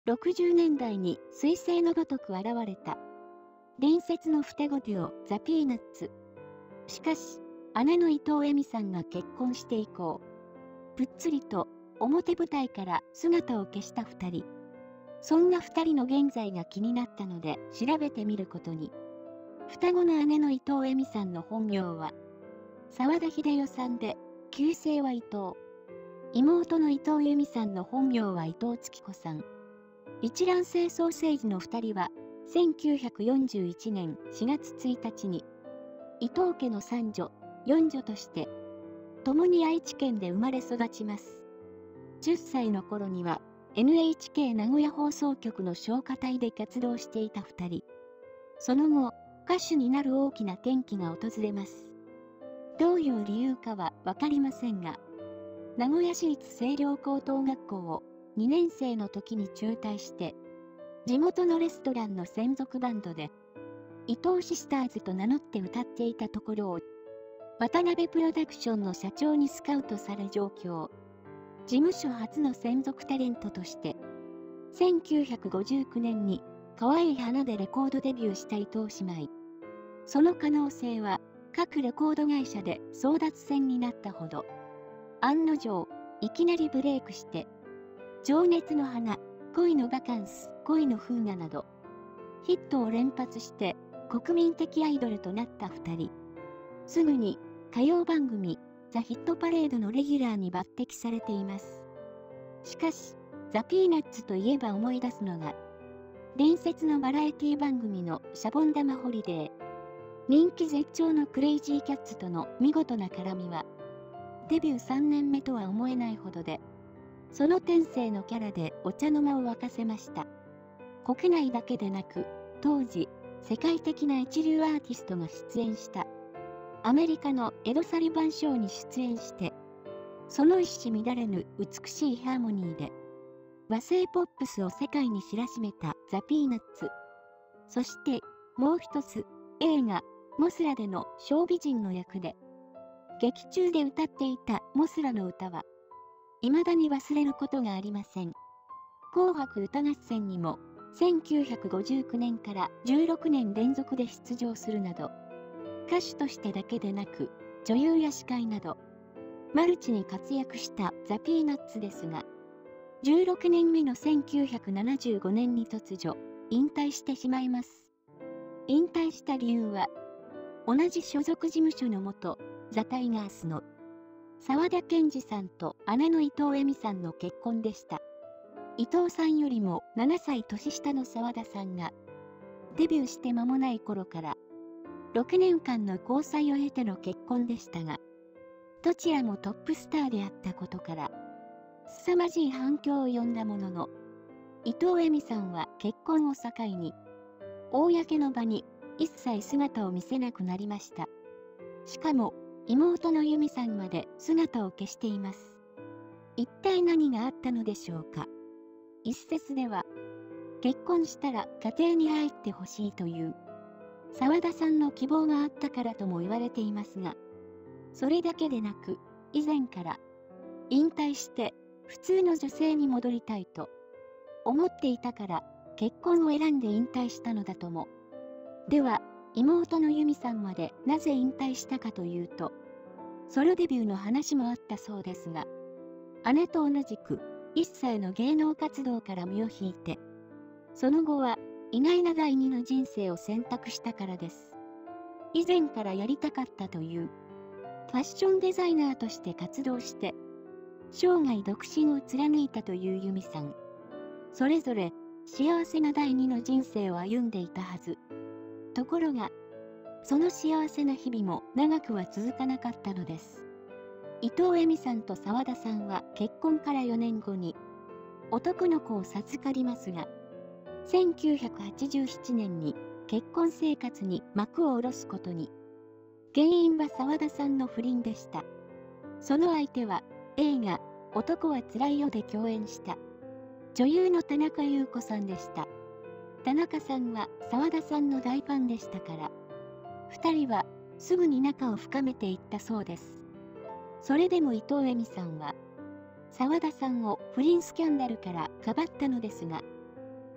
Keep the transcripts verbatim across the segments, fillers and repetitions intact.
ろくじゅうねんだいに彗星のごとく現れた。伝説の双子デュオ、ザ・ピーナッツ。しかし、姉の伊藤恵美さんが結婚して以降、ぷっつりと表舞台から姿を消した二人。そんな二人の現在が気になったので調べてみることに。双子の姉の伊藤恵美さんの本名は、沢田秀代さんで、旧姓は伊藤。妹の伊藤由美さんの本名は伊藤月子さん。一卵性双生児の二人は、せんきゅうひゃくよんじゅういちねんしがつついたちに、伊藤家の三女、四女として、共に愛知県で生まれ育ちます。じゅっさいの頃には、エヌエイチケー 名古屋放送局の小歌隊で活動していた二人。その後、歌手になる大きな転機が訪れます。どういう理由かはわかりませんが、名古屋市立清涼高等学校をにねんせいの時に中退して、地元のレストランの専属バンドで、伊藤シスターズと名乗って歌っていたところを、渡辺プロダクションの社長にスカウトされ上京。事務所初の専属タレントとして、せんきゅうひゃくごじゅうきゅうねんに可愛い花でレコードデビューした伊藤姉妹。その可能性は各レコード会社で争奪戦になったほど。案の定、いきなりブレイクして、情熱の花、恋のバカンス、恋の風雅など、ヒットを連発して国民的アイドルとなった二人。すぐに歌謡番組、ザ・ヒットパレードのレギュラーに抜擢されています。しかし、ザ・ピーナッツといえば思い出すのが、伝説のバラエティ番組のシャボン玉ホリデー。人気絶頂のクレイジーキャッツとの見事な絡みは、デビューさんねんめとは思えないほどで、その天性のキャラでお茶の間を沸かせました。国内だけでなく、当時、世界的な一流アーティストが出演した、アメリカのエド・サリバン賞に出演して、その一糸乱れぬ美しいハーモニーで、和製ポップスを世界に知らしめたザ・ピーナッツ。そして、もう一つ、映画、モスラでの小美人の役で、劇中で歌っていたモスラの歌は、未だに忘れることがありません。紅白歌合戦にも、せんきゅうひゃくごじゅうきゅうねんからじゅうろくねん連続で出場するなど、歌手としてだけでなく、女優や司会など、マルチに活躍したザ・ピーナッツですが、じゅうろくねんめのせんきゅうひゃくななじゅうごねんに突如、引退してしまいます。引退した理由は、同じ所属事務所の元、ザ・タイガースの沢田研二さんと姉の伊藤恵美さんの結婚でした。伊藤さんよりもななさい年下の沢田さんが、デビューして間もない頃から、ろくねんかんの交際を経ての結婚でしたが、どちらもトップスターであったことから、凄まじい反響を呼んだものの、伊藤恵美さんは結婚を境に、公の場に一切姿を見せなくなりました。しかも、妹の由美さんまで姿を消しています。一体何があったのでしょうか。一説では、結婚したら家庭に入ってほしいという、沢田さんの希望があったからとも言われていますが、それだけでなく、以前から、引退して普通の女性に戻りたいと思っていたから結婚を選んで引退したのだとも。では、妹の由美さんまでなぜ引退したかというと、ソロデビューの話もあったそうですが、姉と同じく一切の芸能活動から身を引いて、その後は意外な第二の人生を選択したからです。以前からやりたかったという、ファッションデザイナーとして活動して、生涯独身を貫いたという由美さん。それぞれ幸せな第二の人生を歩んでいたはず。ところが、その幸せな日々も長くは続かなかったのです。伊藤恵美さんと沢田さんは結婚からよねんごに男の子を授かりますが、せんきゅうひゃくはちじゅうななねんに結婚生活に幕を下ろすことに。原因は沢田さんの不倫でした。その相手は映画男はつらいよで共演した女優の田中裕子さんでした。田中さんは沢田さんの大ファンでしたから、二人はすぐに仲を深めていったそうです。それでも伊藤恵美さんは、沢田さんを不倫スキャンダルからかばったのですが、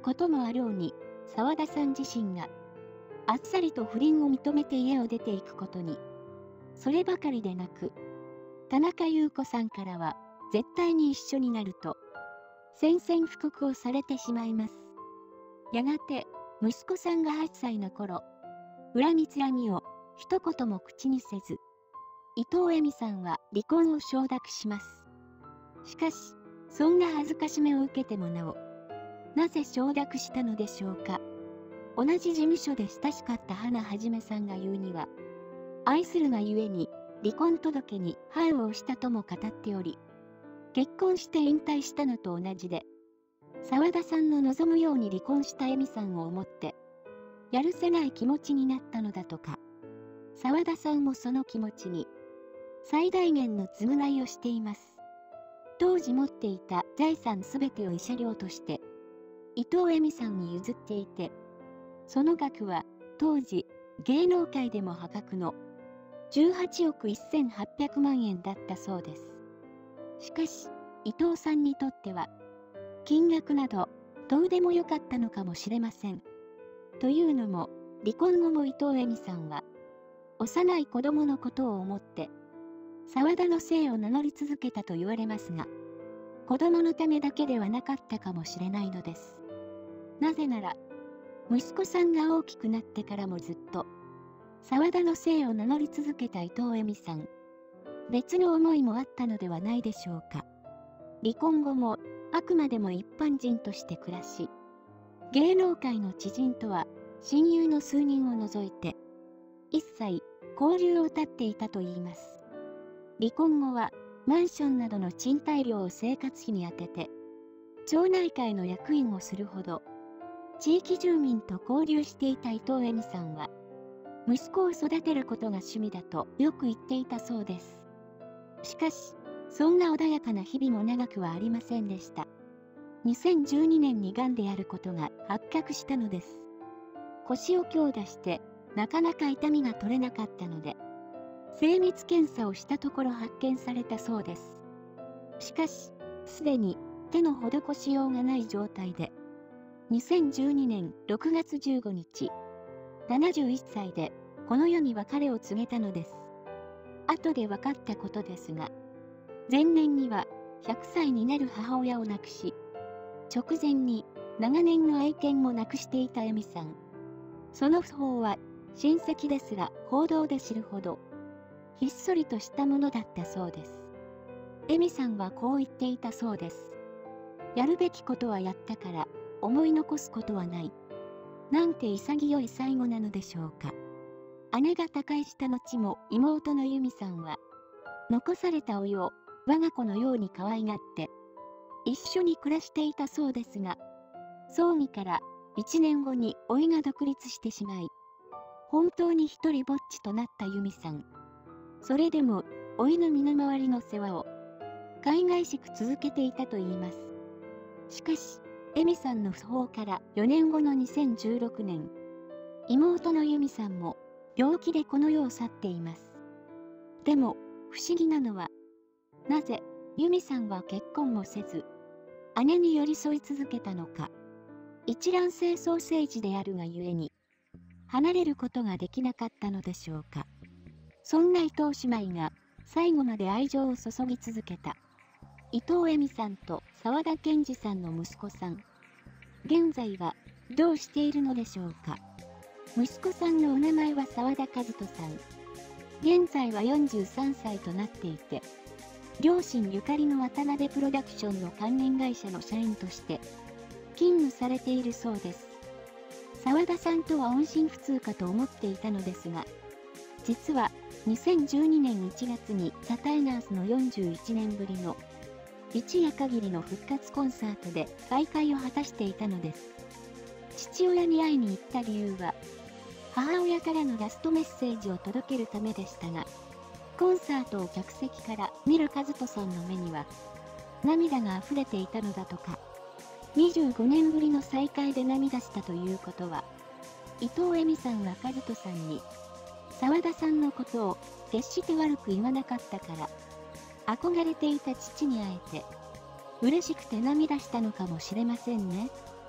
こともあろうに、澤田さん自身が、あっさりと不倫を認めて家を出ていくことに。そればかりでなく、田中裕子さんからは、絶対に一緒になると、宣戦布告をされてしまいます。やがて、息子さんがはっさいの頃、恨みつらみを一言も口にせず、伊藤恵美さんは離婚を承諾します。しかし、そんな恥ずかしめを受けてもなお、なぜ承諾したのでしょうか。同じ事務所で親しかった花はじめさんが言うには、愛するがゆえに離婚届に判を押したとも語っており、結婚して引退したのと同じで、澤田さんの望むように離婚した恵美さんを思って、やるせない気持ちになったのだとか。澤田さんもその気持ちに、最大限の償いをしています。当時持っていた財産すべてを慰謝料として、伊藤恵美さんに譲っていて、その額は当時芸能界でも破格のじゅうはちおくせんはっぴゃくまんえんだったそうです。しかし、伊藤さんにとっては、金額などどうでもよかったのかもしれません。というのも、離婚後も伊藤恵美さんは、幼い子供のことを思って、澤田の姓を名乗り続けたと言われますが、子供のためだけではなかったかもしれないのです。なぜなら、息子さんが大きくなってからもずっと、澤田の姓を名乗り続けた伊藤恵美さん、別の思いもあったのではないでしょうか。離婚後も、あくまでも一般人として暮らし、芸能界の知人とは親友の数人を除いて、一切交流を絶っていたといいます。離婚後はマンションなどの賃貸料を生活費に充てて、町内会の役員をするほど、地域住民と交流していた伊藤恵美さんは、息子を育てることが趣味だとよく言っていたそうです。しかし、そんな穏やかな日々も長くはありませんでした。にせんじゅうにねんにがんであることが発覚したのです。腰を強打して、なかなか痛みが取れなかったので、精密検査をしたところ発見されたそうです。しかし、すでに手の施しようがない状態で、にせんじゅうにねんろくがつじゅうごにち、ななじゅういっさいでこの世に別れを告げたのです。後で分かったことですが、前年にはひゃくさいになる母親を亡くし、直前に長年の愛犬も亡くしていた恵美さん。その訃報は親戚ですら報道で知るほど、ひっそりとしたものだったそうです。恵美さんはこう言っていたそうです。やるべきことはやったから思い残すことはない。なんて潔い最後なのでしょうか。姉が他界した後も妹の由美さんは、残された甥を我が子のように可愛がって、一緒に暮らしていたそうですが、葬儀からいちねんごに甥が独立してしまい、本当に一人ぼっちとなった由美さん。それでも、甥の身の回りの世話を、海外しく続けていたといいます。しかし、恵美さんの訃報からよねんごのにせんじゅうろくねん、妹の由美さんも病気でこの世を去っています。でも、不思議なのは、なぜ由美さんは結婚もせず、姉に寄り添い続けたのか。一卵性双生児であるがゆえに、離れることができなかったのでしょうか。そんな伊藤姉妹が最後まで愛情を注ぎ続けた。伊藤恵美さんと澤田研二さんの息子さん。現在はどうしているのでしょうか。息子さんのお名前は澤田和人さん。現在はよんじゅうさんさいとなっていて、両親ゆかりの渡辺プロダクションの関連会社の社員として勤務されているそうです。澤田さんとは音信不通かと思っていたのですが、実はにせんじゅうにねんいちがつにザ・タイガースのよんじゅういちねんぶりの一夜限りの復活コンサートで再会を果たしていたのです。父親に会いに行った理由は、母親からのラストメッセージを届けるためでしたが、コンサートを客席から見る和人さんの目には、涙が溢れていたのだとか。にじゅうごねんぶりの再会で涙したということは、伊藤恵美さんは和人さんに、澤田さんのことを決して悪く言わなかったから、憧れていた父に会えて、嬉しくて涙したのかもしれませんね。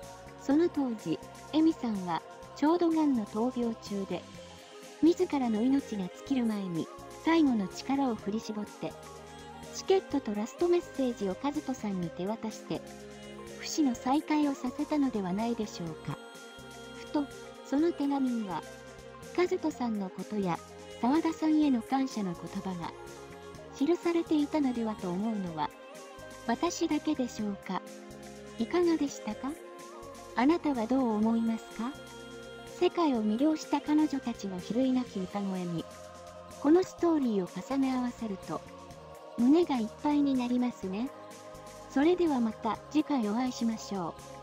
その当時、恵美さんはちょうどがんの闘病中で、自らの命が尽きる前に最後の力を振り絞って、チケットとラストメッセージを和人さんに手渡して、不死の再会をさせたのではないでしょうか。ふと、その手紙には、和人さんのことや澤田さんへの感謝の言葉が記されていたのではと思うのは、私だけでしょうか。いかがでしたか？あなたはどう思いますか？世界を魅了した彼女たちの比類なき歌声に、このストーリーを重ね合わせると、胸がいっぱいになりますね。それではまた次回お会いしましょう。